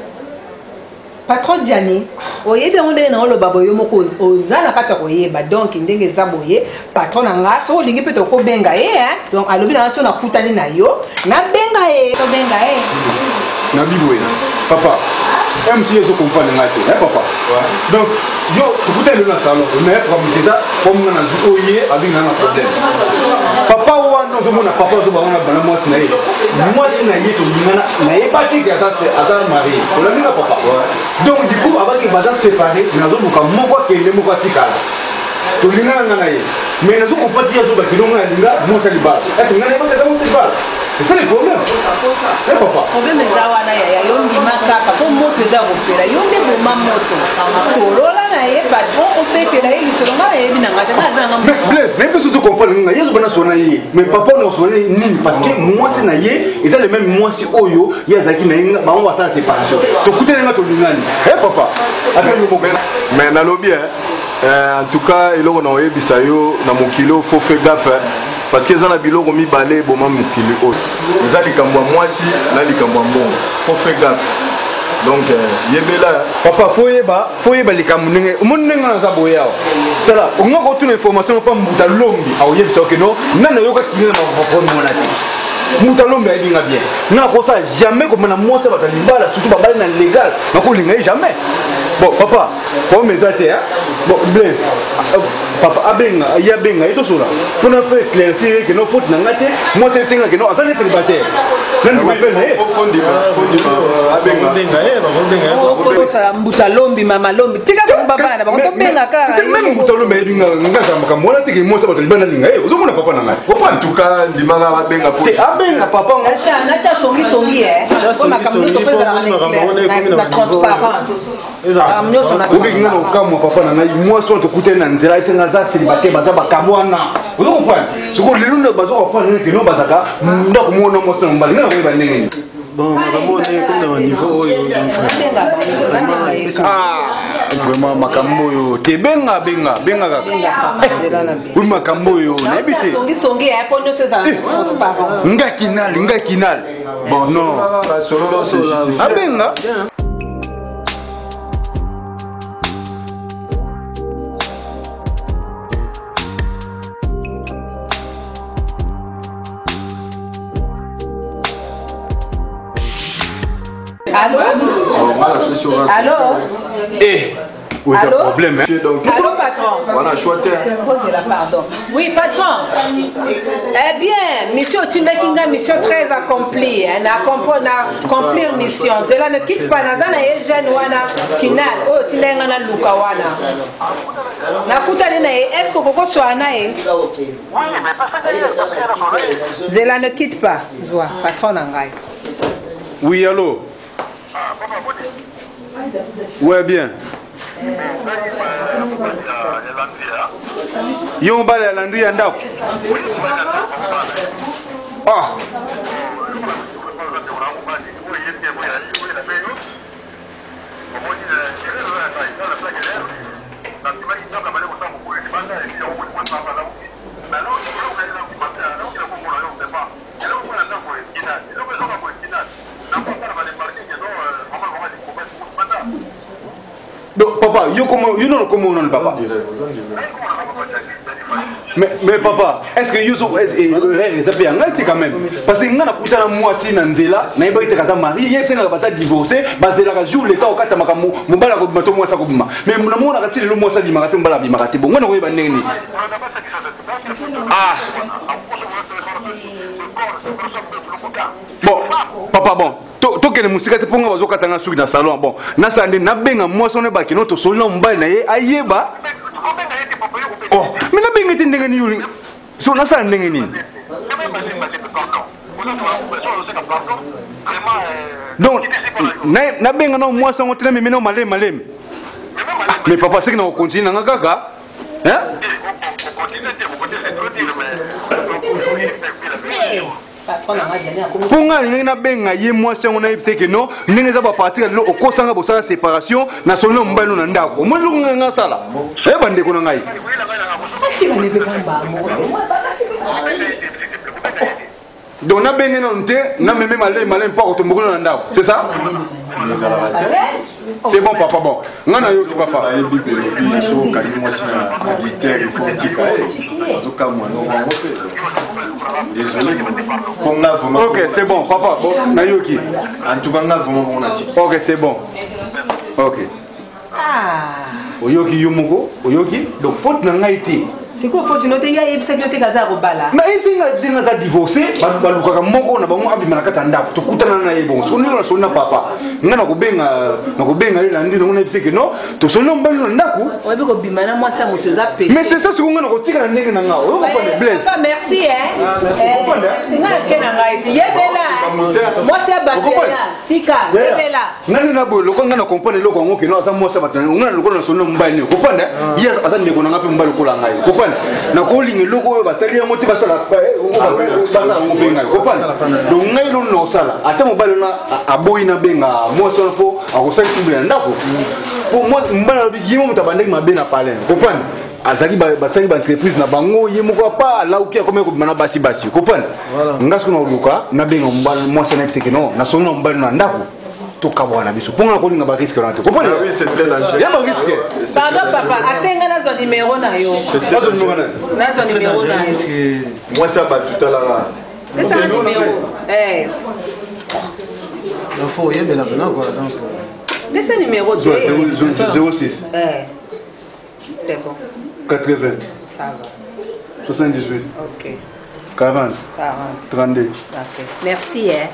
patron Jani oyebi yango ndenge na oloba boye moko oza na kati ya koyeba donc ndenge eza boye patron na nga so olingi mpe tokobenga ye donc alobi na nga so nakutani na yo nabenga ye tobenga ye nabi boye papa M C ezokomprendre ngai te papa donc yo tokutani lelo na salon mais déjà comme nga na nzu oye abinga na problème papa wana ozomona papa ozobanga bana mwasi na ye mwasi na ye tolingana nayebaki ke aza marie olaminga papa donc du coup abaki baza séparé nazobuka moko akende moko atikala tolingana nga na ye mais nazokompati azobaki longo alinga mwasi libala ese nga nayebaki aza mwasi libala c'est ça le problème eh papa problème eza wana yaya yo ndima kaka po moto eza kopela yo nde boma moto solola na ye patron opetela ye lisolo nga nayebi na nga te ngazanga blaise mais mpe surtout comprendre nga ye azobana sona ye mais papa ona osona nini parce que mwasi na ye eza le même mwasi oyo ye azalaki na ye bango basala séparation tokuteli nga tolingani eh papa mais nalobi en tout cas eloko na oyebisa yo na mokili oyo faut faire gaffe parce que eza na biloko mibale boma mokili oyo eza likambo ya mwasi na likambo ya mbongo faut faire gaffe donc yebela papa fo yeba fo yeba likambo ndenge omoni ndenge naza boye awa tala olinga kotuna information pa mbuta lombi aoyebisa oke no nana yoka kinga na mapaponi te mutu alombi ayebinga bien nga kosala jamais komona mwasi bato libala surtout babali na légal nakolinga ye jamais bon papa comme eza te bon blaise papa abenga ye abenga ye tosola mpona fe éclaircir ke no faute na nga te mwasi esenga ke no aza ne célibataire nani mape na ye okosala mbuta lombi mama lombi tika babana bakobenga kaka même mbuta lombi ayebinga ngaka makambo wana teke mwasi bato libala nalinga ye ozomona papa na ngai en tout cas ndimaka babenga po abenga papa natia songisongi po makambo nyonso mpe ezala na transparence okekinga na okamwa papa na ngai mwasi wana tokutani na nzela esenga aza célibataire baza bakambo wana ozokofani soko lelo bazokofani keno bazaka ndako mona mwasi na mobali nga na koyeba ndenge nini bon makambo ndenge comme na baniveau oyo vraiment makambo oyo te benga benga benga kaka oui makambo oyo nayebi te nga kinali nga kinali bon non abenga Allô? Allô? Eh, où est le problème? Allô, patron? Voilà, chouette. Posez-la, pardon. Oui, patron. Eh bien, mission Tindakinga, mission très accomplie. On a accompli une mission. Zela ne quitte pas. Nazana et jeune wana kinal. Oh, Tindakinga na luka wana. Nakuta nina e. Est-ce que koko soit na e? Zela ne quitte pas. Zoa, patron nangai. Oui, allô? Ouais, bien. Yon bale ya landri ya ndako. Ah. papa, yo comment, yo non comment non papa. Mais, mais papa, est-ce que Youssouf est-ce que c'est quand même parce que nous avons moi si Nanzela, nous avons été mariés, nous avons divorcé, basé la jour l'état au quatre makamu, mon bala ko bato moi ça ko bima. Mais mon amour na katile le moi ça bima kato bala bima kato. Bon, on a nini. Ah. Bon, papa bon. To kene musika te ponga bazo katanga suki na salon bon. Na sande na benga moi sonne ba kino to solon mbali na ye ayeba. Oh, mais na benga te ndenge ni yuli. So na sa ndenge ni. Donc na na benga na moi songo tena mimi na malem malem. Mais papa c'est que na continue na kaka. Hein? Ponga lingi na benga ye moi songo na yebise que non, ndenge za ba partir lo okosanga bosala séparation na solo mbali na ndako. Mo lo nga sala. Eh bande ko na ngai. Donc na benga na nte na meme malé malé pas ko mboko na ndako. C'est ça? C'est bon papa bon. Ngana yo papa. Désolé. Ok, c'est bon papa. Bon, Nayoki. En tout cas, on a vraiment mon attique. Ok, c'est bon. Ok. Ah. Oyoki Yomoko, Oyoki. Donc faute n'a été. C'est quoi faute noter ya yebisa que te gaza robala. Mais il fait nga divorcé, ba ba luka moko na bango abi manakata ndako. To kutana na yebo. Soni na soni na papa. Ngana ko benga, na ko benga ile ndi ngona yebise que non. To soni mbali na ndako. Oyebi ko bimana moi ça moto za pe. Mais c'est ça ce qu'on ngana ko tika na ndenge na nga. Oyo ko pas blesse. Papa merci hein. Merci beaucoup. Nga kena ngaiti. Yebela. Moi c'est bakela. Tika, yebela. Ngana na bo loko ngana comprendre loko ngo ke no asa moi ça batana. Ngana loko na soni mbali. Comprendre? Yes asa ndeko na ngape mbali ko la ngai. Comprendre? Na ko lingi loko basali yango te basala basala ngo benga. Comprendre? Donc ngai lo no sala. Ata mobali na aboyi na benga. Moi ça po akosali tubela ndako. Pour moi mbala bi yimo mutabandeki mabe na pale. Comprendre? Azaki basali ba entreprise na bango yemo ko pa la ukia comme ko mana basi basi. Comprendre? Ngasko na luka na benga mbala moi ça na pseke non. Na sono mbala na ndako. To kabwana biso. Ponga ko linga ba risque na te. Comprendre? Oui, c'est très dangereux. Ya ba risque. Pardon papa, asenga na zo numéro na yo. C'est pas de numéro na. Na zo numéro na yo. Moi ça va tout à l'heure. C'est ça numéro. Eh. Il faut y aller là-bas quoi donc. Mais c'est numéro de zéro six. Eh. C'est bon. quatre-vingts. Ça va. soixante-dix-huit. OK. quarante. quarante. trente-deux. Parfait. Merci hein.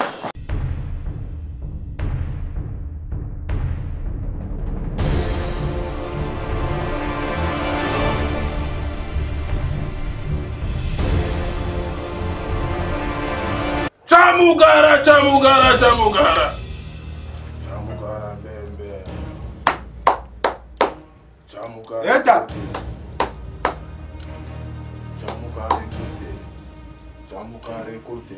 Chamugara, chamugara, chamugara. Chamugara, bembe. Chamugara. Eta. Chamugara, écoute. Chamugara, écoute.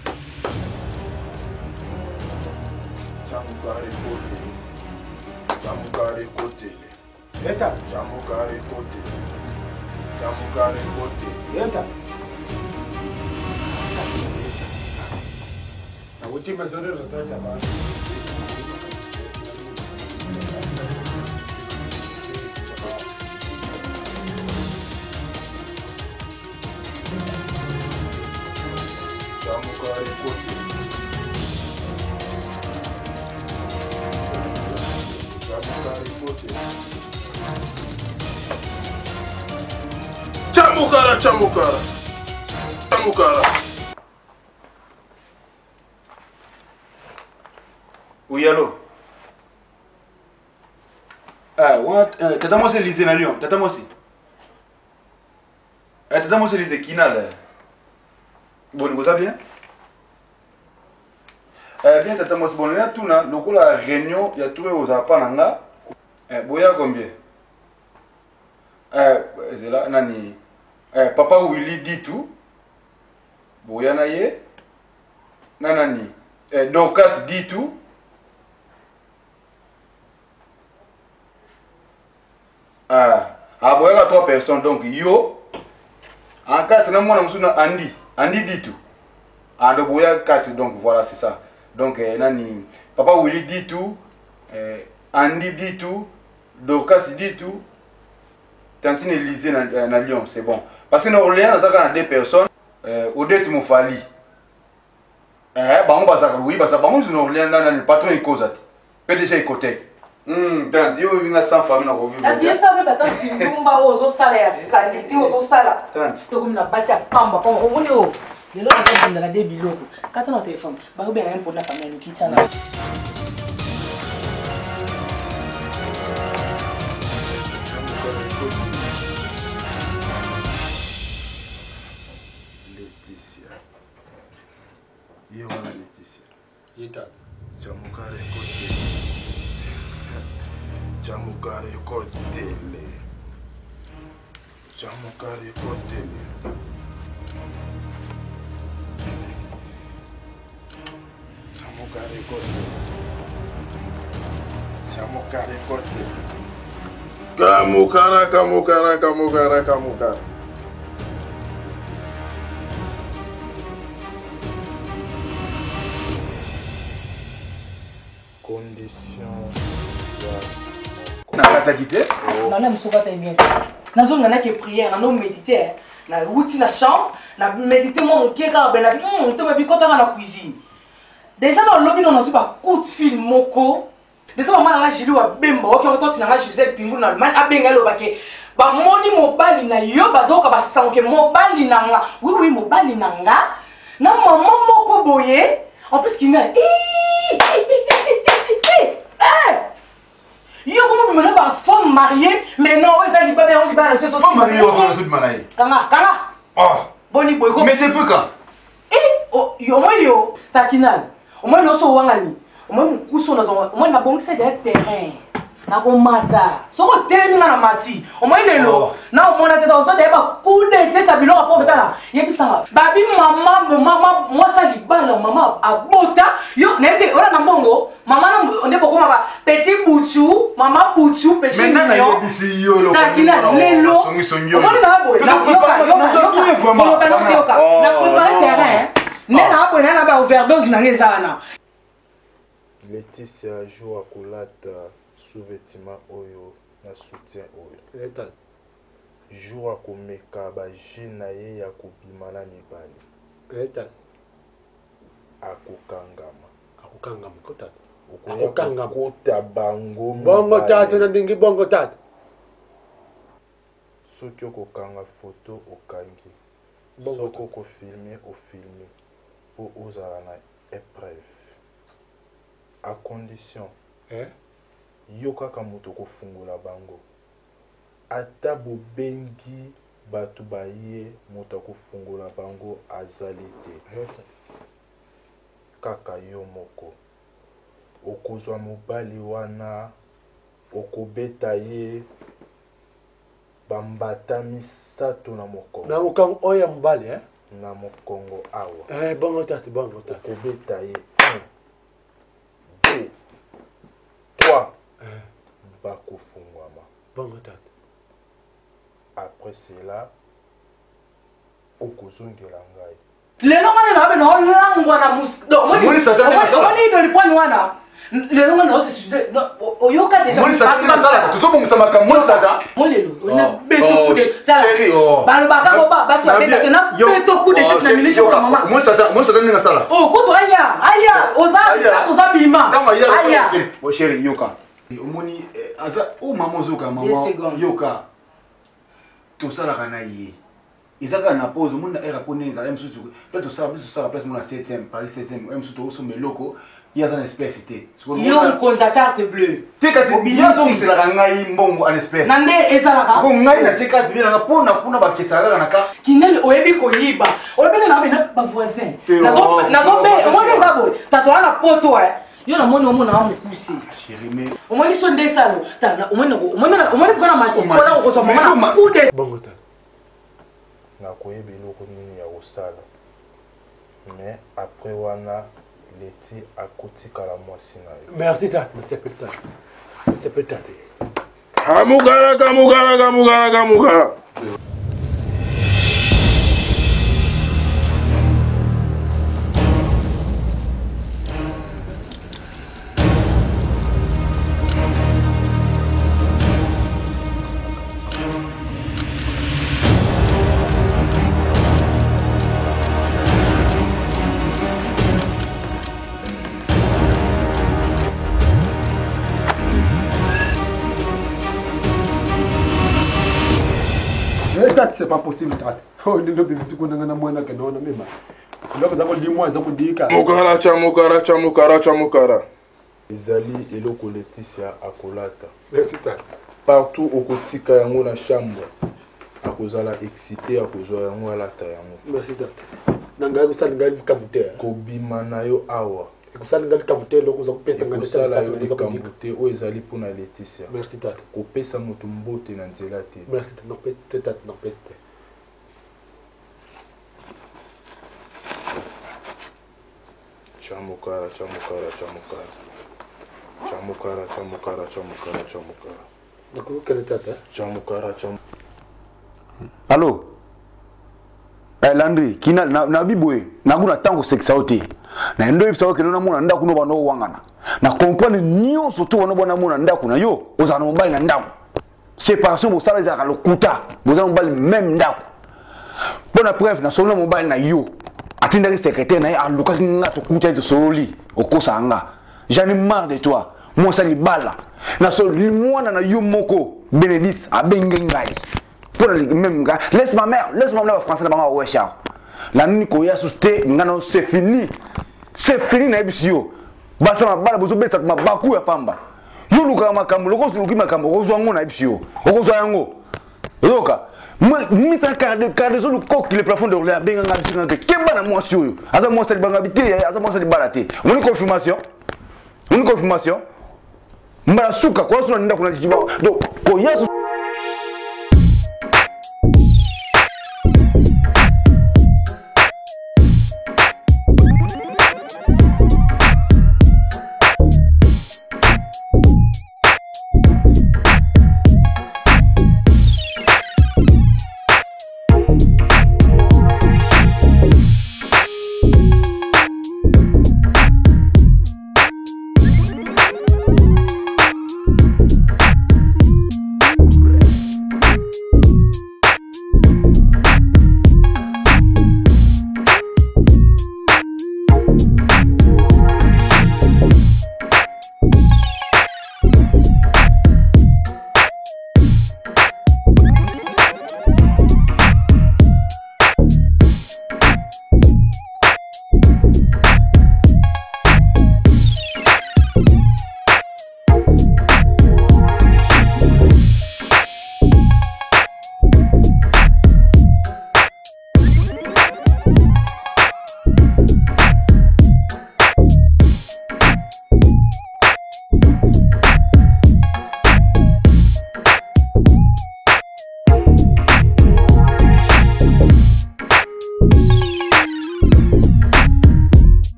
Chamugara, écoute. Chamugara, écoute. Eta. Chamugara, écoute. Chamugara, écoute. Eta. Última zona de trabalho. Chamukara, chamukara. Chamukara. Oui, allô? Ah, what? Euh, tata moi c'est Lisée na Lyon. Tata moi c'est. Eh, tata moi c'est Lisée Kina là. Bon, vous allez bien? Eh bien, tata moi c'est bon. Il y a tout là. Le coup la réunion, il y a tout aux appartements. Eh, boya combien? Eh, c'est là, nani? Eh, papa Willy dit tout. Boya na ye. Nanani? Eh, Dorcas dit tout. Ah, ah, il y a trois personnes. Donc, yo, en quatre, nous avons Andy. Andy dit tout. Ah, donc, il y a quatre. Donc, voilà, c'est ça. Donc, eh, nani, papa Willy dit tout. Eh, Andy dit tout. Dorcas dit tout. Tantine Élysée na Lyon, c'est bon. Parce que dans Orléans, on a deux personnes. Odette Moufali. Eh, bah on va ça, oui, bah ça, bah on dans Orléans, le patron est causé. P D G Ecotech. Hum, tant, yo vient sans famille na revue. Est-ce que ça veut pas tant que nous va aux salles à salité aux salles. Tant. To comme na base à pamba, pamba, on est au. Les gens qui sont dans des biloko. Quand on a téléphone, bah bien un pour la famille nous qui tient là. Laetitia. Yo wana Laetitia. Yeta. Jamukare kote. Jamukare kotele. Jamukare kotele. Jamukare kotele. Jamukare kotele. Kamukara, kamukara, kamukara, kamukara. Condition. Na kata quitté. Non, non, monsieur, pas bien. Dans une année qui prière, dans nos méditer, na routine na chambre, na méditer mon qui quand ben na hum, tu vas bien quand dans la cuisine. Déjà dans le lobby on a reçu par coup de fil moko. Déjà maman na jili wa bemba, OK, on toti na Joseph Pingu na man abenga lo bake. Ba moni mobali na yo bazoka ba sanke mobali na nga. Oui oui, mobali na nga. Na maman moko boye, en plus qui na yo comment me pas femme mariée mais non ça li pas bien on li pas c'est femme mariée on se demande kanga kanga oh boni boy ko mais depuis quand eh oh yo moi yo takinal au moins no so wangani au moins kuso na zo au moins na bongisa des terrain na ko mata so ko termina na mati au moins lelo na au moins na teta so de ba kude teta bilo apo betala yebisanga babi mama mama moi ça li ba la mama abota yo nete ora na mbongo mama on est beaucoup ma petit bouchou maman bouchou petit mignon maintenant na yebisi yo lo takina lelo on est na boy na yoka yoka yoka yoka yoka na préparer terrain ne na boy na ba overdose na ngezana. Laetitia joue à kolata sous-vêtement oyo na soutien oyo. Eta joue à komeka ba jeune na ye ya kobima na mibali. Eta akokangama. Akokangama kotata. Akokangama kota bango. Bongo tata na ndingi bongo tata. Soki okokanga photo okangi. Soko ko filmer o filmer po ozala na épreuve. À condition eh yo kaka moto kofungola bango ata bobengi batu baye moto kofungola bango azali te kaka yo moko okozwa mobali wana okobeta ye bambata misato na mokongo na mokongo oya mobali eh na mokongo awa eh bongo tati bongo tati okobeta ye trois bakofungwama bongo tata après cela okozongela ngai lelo ngane na beno langwa na mus do moni moni moni do lipwani wana lelo ngane no se suicide oyoka déjà moni sa tuna sala to bongo samaka moni sa ta moni lelo na beto coup de tala balo baka boba basi ba beta tena beto coup de tête na miliki kwa mama moni sa ta moni sa tuna sala oh koto aya aya oza oza bima aya bo chéri yoka omoni aza o mama zoka mama yoka to sala kana ye izaka na pause mona era pone za M sutu toi to sala plus sala place mona septième Paris septième M sutu so meloko ya za espèce té yo konza carte bleue te kasi bien so c'est la ngai mbongo en espèce nande ezala ka ko ngai na te carte bleue na pona kuna ba kesala na ka kinel oyebi ko yiba oyebi na bena ba voisin nazo nazo be omoni ngabo tatola na poto eh yo na moni omona wa mukuse chérie mais omoni so ndesalo tana omoni omoni omoni kona mati kona ko so mama kude bongo ta nakoyebi eloko nini ya kosala mais après wana leti akotikala mwasi na yo merci tata c'est peut-être c'est peut-être kamugara kamugara kamugara kamugara tate c'est pas possible tate oh ndi lobi misiku nanga na mwana ke nona mema loko za ko limwa za ko dika mokara cha mokara cha mokara cha mokara ezali eloko Laetitia akolata merci tate partout okotika yango na chambre akozala excité akozwa yango alata yango merci tate nanga kusali ngali kabute kobima na yo awa kusali ngali kabute loko za kopesa ngana sala yo likambute oyo ezali mpona Laetitia merci tate kopesa moto mbote na nzela te merci tate nopesi te tate nopesi te chamukara chamukara chamukara chamukara chamukara chamukara chamukara nakukele tate chamukara cham Allô eh Landry kina na, na biboye nakuna tango seksa oti na ndo ibisa okelo na mona ndaku no bano wangana na comprendre nyo surtout bano bona mona ndaku na yo ozana mobali na ndaku séparation bo sala za lokuta bozana mobali même ndaku bona preuve na solo mobali na yo atinda ke secrétaire na ya luka nga to kuta de sololi okosa nga j'en ai marre de toi moi ça ni bala na solo mwana na yo moko Bénédicte abenge ngai pour le même gars laisse ma mère laisse ma mère français là-bas ouais Charles la nuit ko ya susté ngano c'est fini c'est fini na ebisio basa ma bala bozo beta ma baku ya pamba yo luka makambo loko luki makambo ozwa ngo na ebisio okozwa yango yoka mi ta carte carte sur le coq le plafond de l'Orléans benga nga singa ke kemba na moi sio aza moi sali banga bité aza moi sali balate on confirmation une confirmation mbala suka kwa sona nda kuna jiba donc ko ya